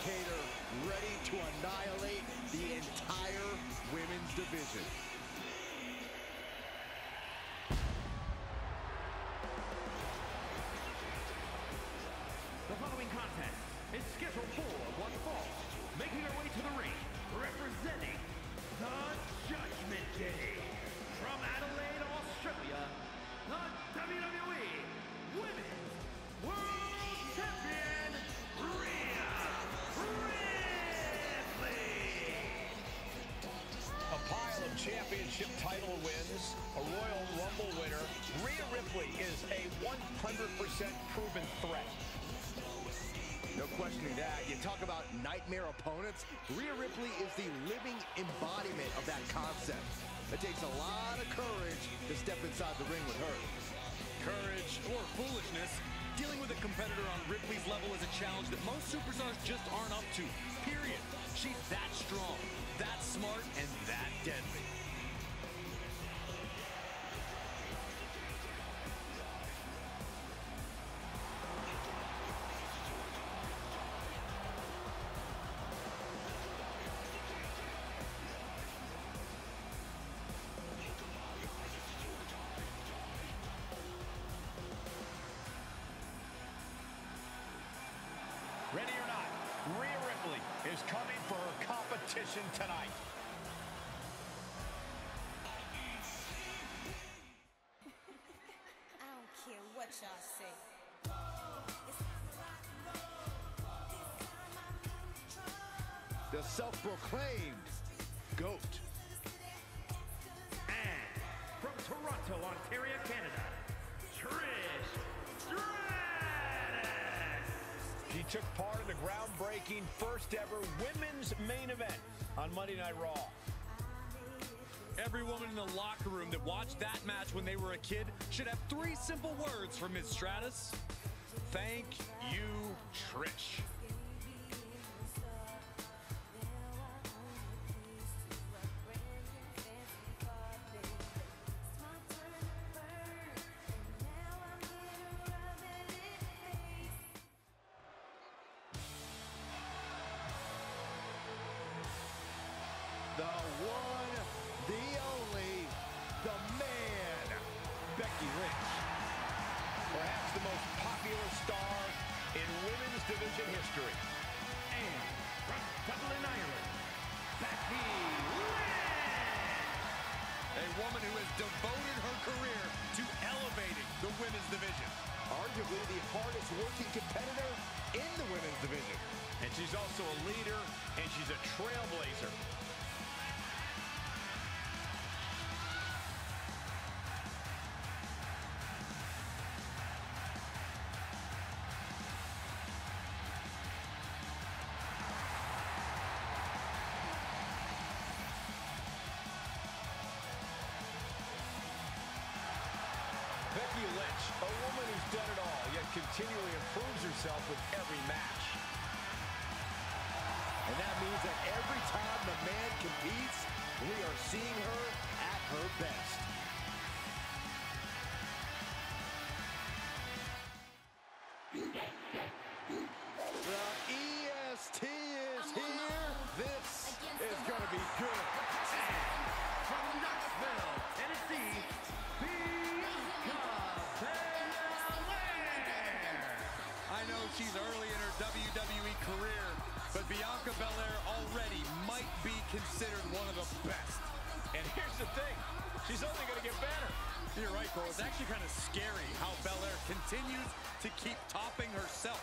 Undertaker ready to annihilate the entire women's division. The following contest is scheduled for one fall. Making her way to the ring, representing the Judgment Day. From Adelaide, Australia, the WWE Women's World Champion, Rhea Ripley. A pile of championship title wins, a Royal Rumble winner, Rhea Ripley is a 100% proven threat. No questioning that. You talk about nightmare opponents. Rhea Ripley is the living embodiment of that concept. It takes a lot of courage to step inside the ring with her. Courage or foolishness, dealing with a competitor on Ripley's level is a challenge that most superstars just aren't up to, period. She's that strong, that smart, and that deadly. Ready or not, Rhea Ripley is coming for her competition tonight. I don't care what y'all say. The self-proclaimed GOAT. And from Toronto, Ontario, Canada, Trish Stratus. She took part in the groundbreaking first ever women's main event on Monday Night Raw. Every woman in the locker room that watched that match when they were a kid should have 3 simple words for Ms. Stratus. Thank you, Trish. The one, the only, the man, Becky Lynch. Perhaps the most popular star in women's division history. And from Dublin, Ireland, Becky Lynch. A woman who has devoted her career to elevating the women's division. Arguably the hardest working competitor in the women's division. And she's also a leader, and she's a trailblazer. Becky Lynch, a woman who's done it all, yet continually improves herself with every match. And that means that every time the man competes, we are seeing her at her best. The EST is here. This is going to be good. From Knoxville, Tennessee, Bianca Belair. I know she's early in her WWE career, but Bianca Belair already might be considered one of the best. And here's the thing, she's only going to get better. You're right, Cole. It's actually kind of scary how Belair continues to keep topping herself.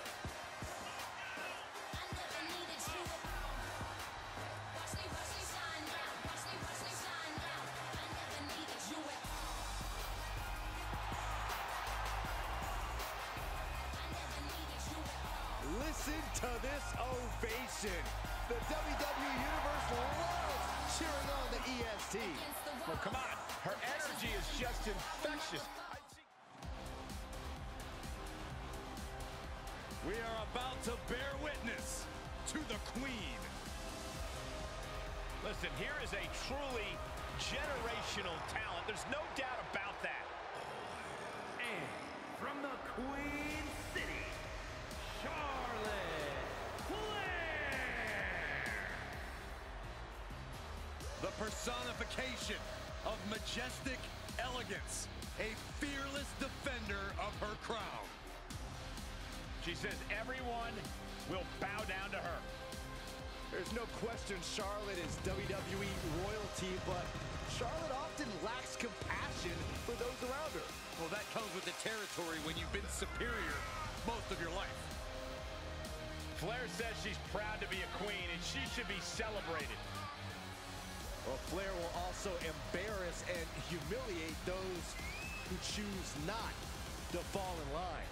Listen to this ovation. The WWE Universe loves cheering on the EST. Well, come on. Her energy is just infectious. We are about to bear witness to the Queen. Listen, here is a truly generational talent. There's no doubt about that. And from the Queen City, Charlotte Flair. personification of majestic elegance, a fearless defender of her crown. She says everyone will bow down to her. There's no question Charlotte is WWE royalty, but Charlotte often lacks compassion for those around her. Well, that comes with the territory when you've been superior most of your life. Flair says she's proud to be a queen, and she should be celebrated. Well, Flair will also embarrass and humiliate those who choose not to fall in line.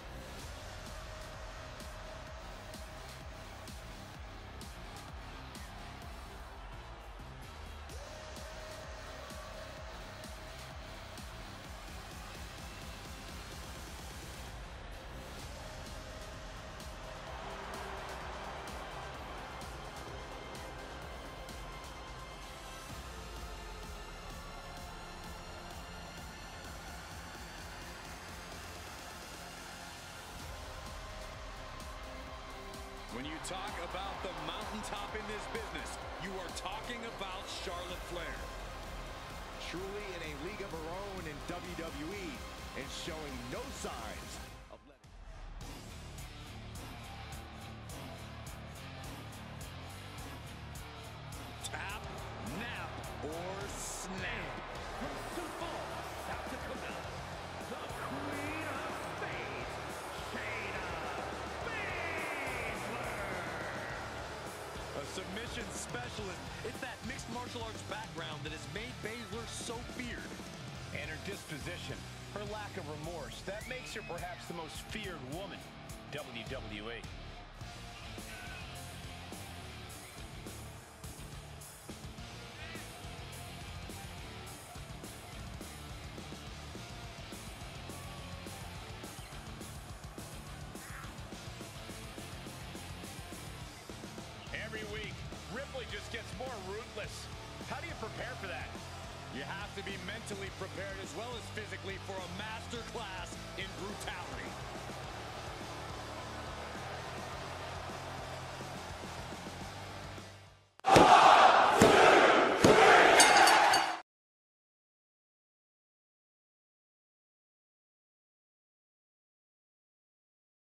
When you talk about the mountaintop in this business, you are talking about Charlotte Flair. Truly in a league of her own in WWE and showing no signs of letting. Tap, nap, or snap. From Sioux Falls, South Dakota, the Queen of Spades, Shayna Baszler. A submission specialist. It's that mixed martial arts background that has made Baszler so feared. And her disposition, her lack of remorse, that makes her perhaps the most feared woman in WWE. Every week, Ripley just gets more ruthless. How do you prepare for that? You have to be mentally prepared as well as physically for a master class in brutality.